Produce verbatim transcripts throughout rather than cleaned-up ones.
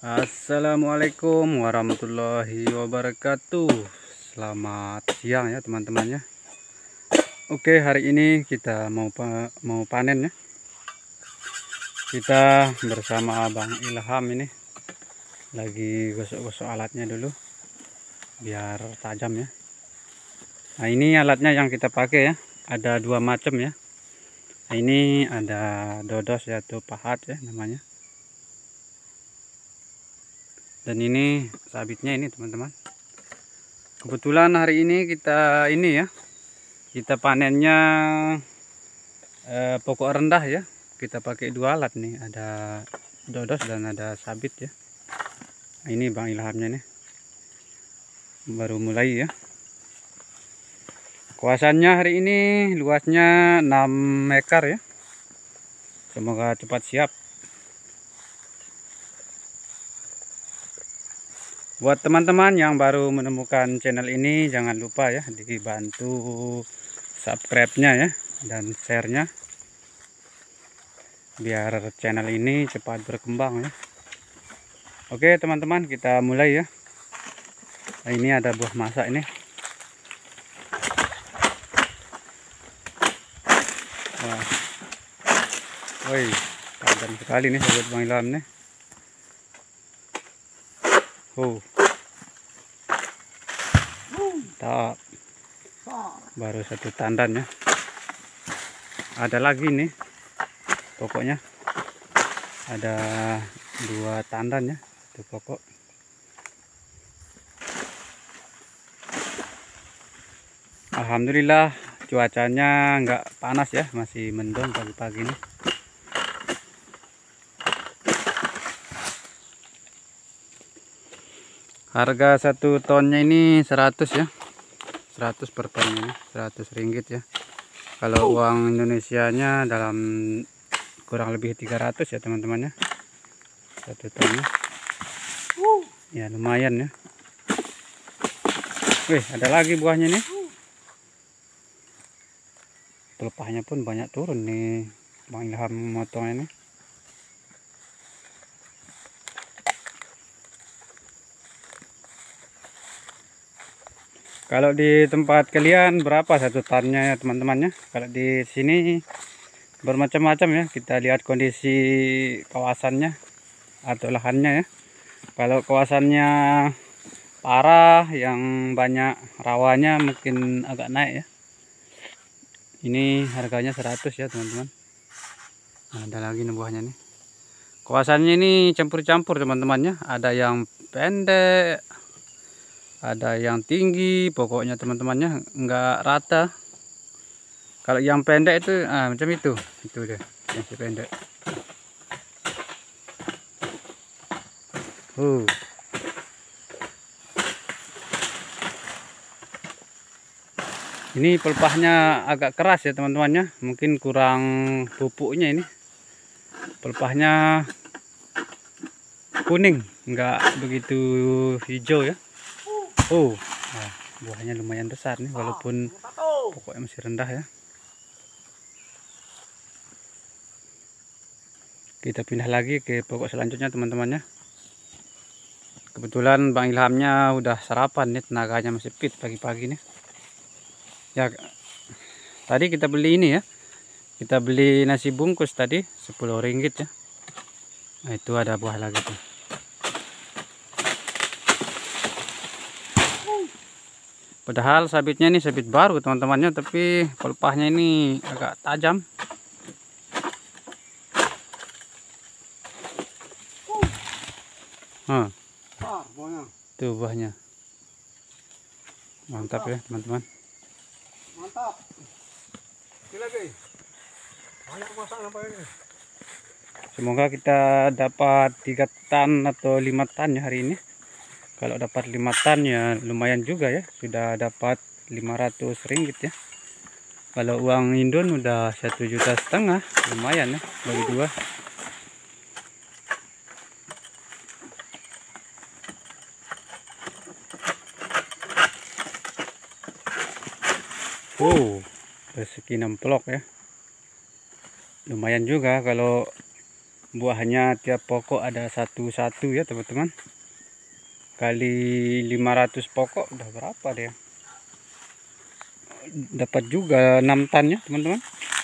Assalamualaikum warahmatullahi wabarakatuh. Selamat siang ya teman-teman ya. Oke, hari ini kita mau pa mau panen ya. Kita bersama Abang Ilham ini lagi gosok-gosok alatnya dulu biar tajam ya. Nah, ini alatnya yang kita pakai ya. Ada dua macam ya. Nah, ini ada dodos yaitu pahat ya namanya. Dan ini sabitnya ini teman-teman. Kebetulan hari ini kita ini ya, kita panennya eh, pokok rendah ya. Kita pakai dua alat nih, ada dodos dan ada sabit ya. Nah, ini Bang Ilhamnya nih, baru mulai ya. Kuasanya hari ini luasnya enam hektar ya. Semoga cepat siap. Buat teman-teman yang baru menemukan channel ini, jangan lupa ya dibantu subscribe-nya ya dan share-nya biar channel ini cepat berkembang ya. Oke teman-teman, kita mulai ya. Nah, ini ada buah masak ini. Wah. Woi, tajam sekali nih sobat Bang Ilham nih. Oh, tak, baru satu tandan ya. Ada lagi nih, pokoknya ada dua tandan ya, itu pokok. Alhamdulillah cuacanya nggak panas ya, masih mendung pagi-pagi nih. Harga satu tonnya ini seratus ya, seratus per ton ini, seratus ringgit ya. Kalau uang Indonesianya dalam kurang lebih tiga ratus ya teman-teman ya, satu tonnya. Ya lumayan ya. Wih, ada lagi buahnya nih. Pelepahnya pun banyak turun nih, Bang Ilham motongnya nih. Kalau di tempat kalian berapa satu tonnya ya teman-teman ya? Kalau di sini bermacam-macam ya. Kita lihat kondisi kawasannya atau lahannya ya. Kalau kawasannya parah yang banyak rawanya mungkin agak naik ya. Ini harganya seratus ya teman-teman. Nah, ada lagi nih buahnya nih. Kawasannya ini campur-campur teman-teman ya. Ada yang pendek, ada yang tinggi, pokoknya teman-temannya nggak rata. Kalau yang pendek itu ah, macam itu itu deh yang si pendek. uh. Ini pelepahnya agak keras ya teman-temannya, mungkin kurang pupuknya. Ini pelepahnya kuning, nggak begitu hijau ya. Oh, nah, buahnya lumayan besar nih walaupun pokoknya masih rendah ya. Kita pindah lagi ke pokok selanjutnya teman-temannya. Kebetulan Bang Ilhamnya udah sarapan nih, tenaganya masih fit pagi-pagi nih. Ya, tadi kita beli ini ya. Kita beli nasi bungkus tadi sepuluh ringgit ya. Nah, itu ada buah lagi tuh. Padahal sabitnya ini sabit baru teman-temannya, tapi pelepahnya ini agak tajam. Huh. Tuh buahnya. Mantap ya teman-teman. Mantap. Lagi. Banyak masak apa ini? Semoga kita dapat tiga tan atau lima tan ya hari ini. Kalau dapat lima tan ya lumayan juga ya, sudah dapat lima ratus ringgit ya. Kalau uang Indon udah satu juta setengah, lumayan ya bagi dua. Oh, rezeki nemplok ya. Lumayan juga kalau buahnya tiap pokok ada satu-satu ya teman-teman, kali lima ratus pokok udah berapa dia, dapat juga enam tan ya teman-teman.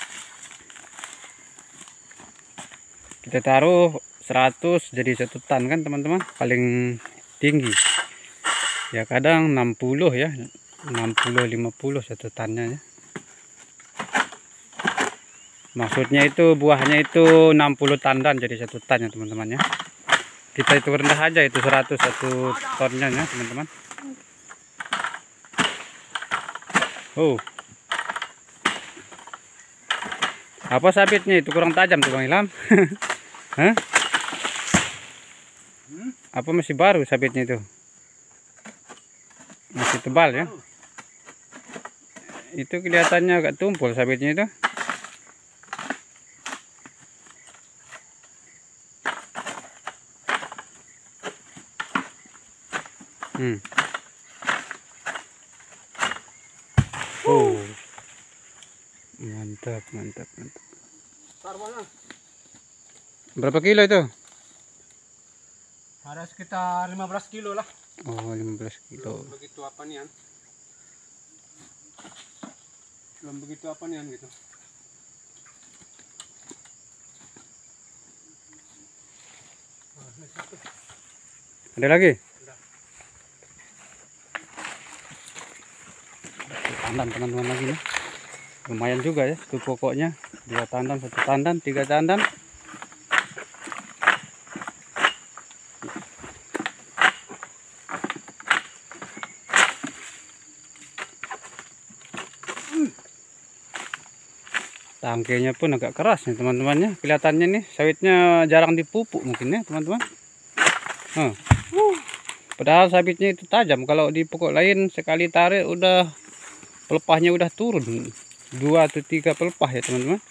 Kita taruh seratus jadi satu tan kan teman-teman, paling tinggi ya, kadang enam puluh ya, enam puluh lima puluh satu tannya ya. Maksudnya itu buahnya itu enam puluh tandan jadi satu tan ya teman-teman ya. Kita itu rendah aja itu seratus satu tonnya ya teman-teman. Oh. Apa sabitnya itu kurang tajam tuh Bang Ilham? Hah? Apa masih baru sabitnya itu? Masih tebal ya. Itu kelihatannya agak tumpul sabitnya itu. Hmm. Oh. Mantap, mantap, mantap. Berapa kilo itu? Ada sekitar lima belas kilo lah. Oh, lima belas kilo. Belum begitu apa nih Belum begitu apa nih gitu. Ada lagi? Tandan teman-teman lagi nih. Lumayan juga ya itu pokoknya. Dua tandan, satu tandan, tiga tandan. Tangkainya pun agak keras nih teman-temannya. Kelihatannya nih sawitnya jarang dipupuk mungkin ya teman-teman. Huh. Padahal sabitnya itu tajam. Kalau di pokok lain sekali tarik udah pelepahnya udah turun. Dua atau tiga pelepah ya teman-teman.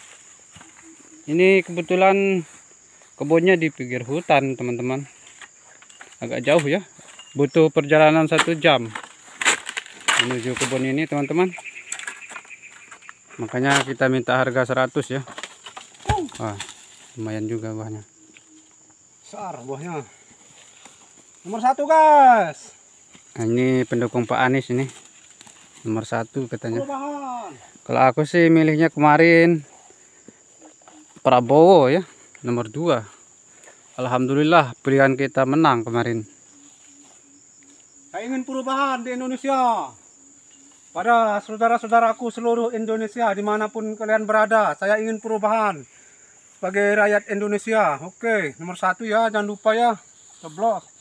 Ini kebetulan kebunnya di pinggir hutan teman-teman. Agak jauh ya. Butuh perjalanan satu jam menuju kebun ini teman-teman. Makanya kita minta harga seratus ya. Wah, lumayan juga buahnya. Besar buahnya. Nomor satu guys. Nah, ini pendukung Pak Anies ini. Nomor satu katanya. Perubahan. Kalau aku sih milihnya kemarin Prabowo ya. Nomor dua. Alhamdulillah pilihan kita menang kemarin. Saya ingin perubahan di Indonesia. Pada saudara-saudaraku seluruh Indonesia dimanapun kalian berada, saya ingin perubahan sebagai rakyat Indonesia. Oke, nomor satu ya, jangan lupa ya, coblos.